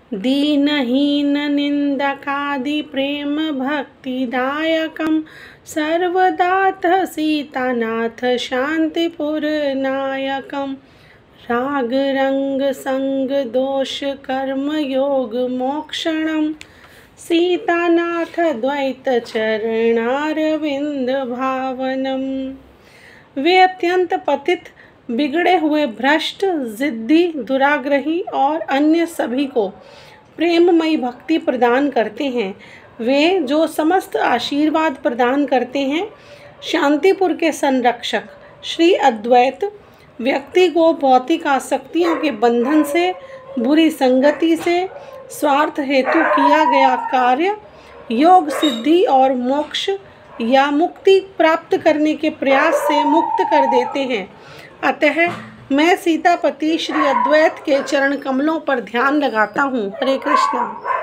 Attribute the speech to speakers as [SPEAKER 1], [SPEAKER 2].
[SPEAKER 1] दीनहीन निंदकादि प्रेम भक्तिदायकं सर्वदाथ सीतानाथ शांतिपुर नायकम। राग रंग संग दोष कर्म योग मोक्षणम सीतानाथ द्वैत चरणारविंद भावनम। वे अत्यंत पतित, बिगड़े हुए, भ्रष्ट, जिद्दी, दुराग्रही और अन्य सभी को प्रेममयी भक्ति प्रदान करते हैं। वे जो समस्त आशीर्वाद प्रदान करते हैं, शांतिपुर के संरक्षक श्री अद्वैत व्यक्ति को भौतिक आसक्तियों के बंधन से, बुरी संगति से, स्वार्थ हेतु किया गया कार्य, योग सिद्धि और मोक्ष या मुक्ति प्राप्त करने के प्रयास से मुक्त कर देते हैं। अतः मैं सीतापति श्री अद्वैत के चरण कमलों पर ध्यान लगाता हूँ। हरे कृष्णा।